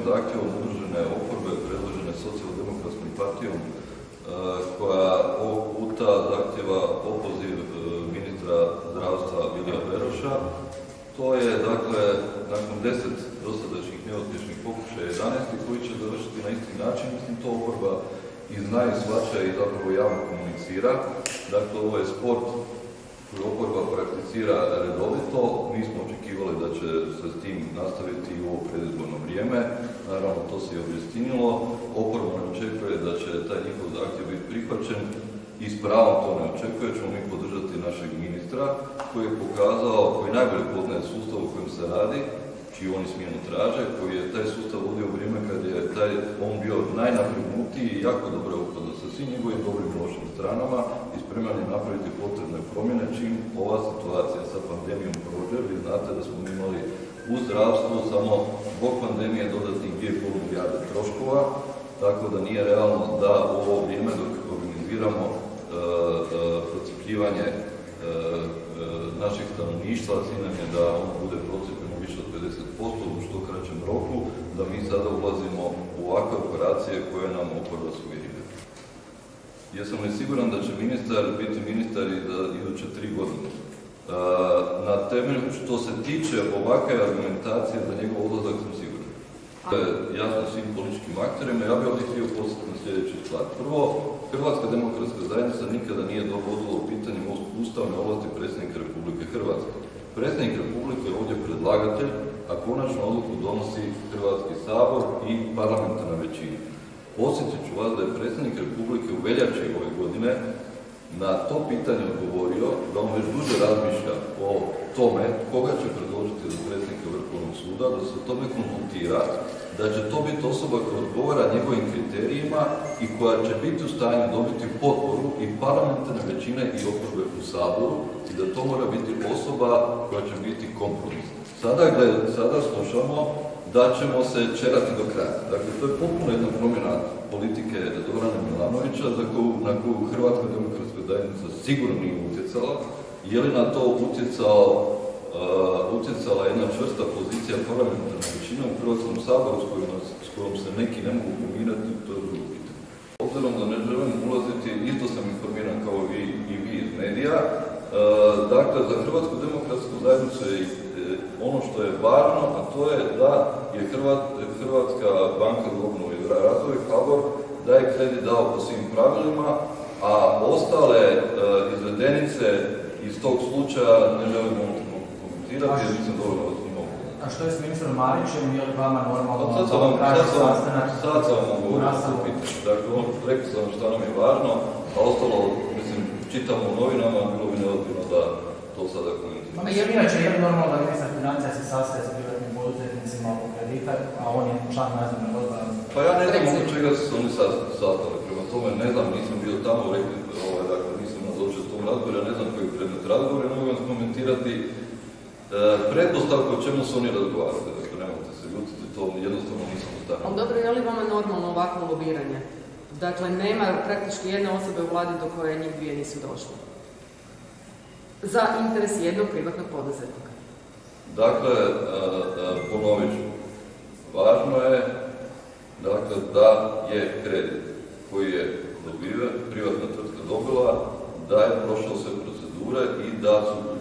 zahtjevom udružene oporbe predložene socijaldemokratskom partijom koja ovog puta zahtjeva opoziv ministra zdravstva Vilija Beroša. To je, dakle, nakon 10 dosadašnjih neuspješnih pokušaja 11. koji će završiti na isti način. Mislim, to oporba i zna i shvaća i zapravo javno komunicira. Dakle, ovo je sport koji oporba prakticira redovito. Nismo očekivali da će se s tim nastaviti u ovo predizborno vrijeme. Naravno, to se i obistinilo. Oporba ne očekuje da će taj njihov zahtjev biti prihvaćen i s pravom to ne očekuje. Ćemo mi podržati našeg ministra koji je pokazao, koji najbolje poznaje sustav u kojem se radi, čiji oni smjenu traže, koji je taj sustav vodio u vrijeme kad je on bio najnapregnutiji i jako dobro upoznao sa svim njegovim dobrim i lošim stranama i spreman je napraviti potrebne promjene čim ova situacija sa pandemijom prođe. Vi znate da smo imali u zdravstvu samo zbog pandemije dodatnih 2,5 milijarde troškova, tako da nije realno da u ovo vrijeme dok organiziramo procjepljivanje naših stanovništva, cilj nam je da on bude procijepljeno više od 50% u što kraćem roku, da mi sada ulazimo u ovakve operacije koje nam oporba sugerira. Jesam li siguran da će ministar biti ministar i za iduće 3 godine? Na temelju što se tiče ovakve argumentacije za njegov odlazak sam siguran. To je jasno svim političkim akterima. Ja bih ovdje htio posjetiti na sljedeću stvar. Prvo, Hrvatska demokratska zajednica nikada nije dovodila u pitanje ustavne ovlasti predsjednika Republike Hrvatske. Predsjednik Republike je ovdje predlagatelj, a konačnu odluku donosi Hrvatski sabor i parlamentarna većina. Podsjetit ću vas da je predsjednik Republike u veljači ove godine na to pitanje odgovorio da on već duže razmišlja o tome koga će predložiti za predsjednika Vrhovnog suda, da se o tome konzultira, da će to biti osoba koja odgovara njegovim kriterijima i koja će biti u stanju dobiti potporu i parlamentarne većine i oporbe u saboru i da to mora biti osoba koja će biti kompromisna. Sada slušamo da ćemo se čerati do kraja. Dakle, to je potpuno jedna promjena politike Davorina Milanovića na koju Hrvatska demokratska zajednica sigurno nije utjecala. Je li na to utjecala jedna čvrsta pozicija parlamentarne većine u Hrvatskom saboru s kojom se neki ne mogu pomirati, to je drugo pitanje. Obzirom da ne želim ulaziti, isto sam informiran kao i vi iz medija. Dakle, za Hrvatsku demokratsku zajednicu je ono što je važno, a to je da je Hrvatska banka za obnovu i razvoj, HBOR, da je kredit dao po svim pravilima, a ostale izvedenice iz tog slučaja ne želimo komentirati jer nisam dovoljno od njima upoznat. A što je s ministrom Marićem, je li vama normalno traži sastanak? Sad sam vam govorio o to pitanje. Dakle, rekao sam šta nam je važno, a ostalo, mislim, čitamo u novinama, bilo bi neozbiljno da to sada komentiramo. Jer inače je normalno da ministar financija se sastaje s privatnim poduzetnicima oko kredita, a on je član nadzornog odbora. Pa ja ne znam oko čega su se oni sastali. Prema tome ne znam, nisam bio tamo, dakle nisam nazočio s tom razgovoru, ja ne znam koji je predmet razgovora, ne mogu vam komentirati pretpostavku o čemu su oni razgovarali. Dakle, nemojte se ljutiti, to jednostavno nisam ustavio. Ali dobro, je li vama normalno ovakvo lobiranje? Dakle, nema praktički jedne osobe u vladi do koje njih dvije nisu došle. Za interes jednog privatnog poduzetnika. Dakle, ponovit ću. Važno je dakle, da je kredit koji je dobiven, privatna tvrtka dobila, da je prošao sve procedure i da su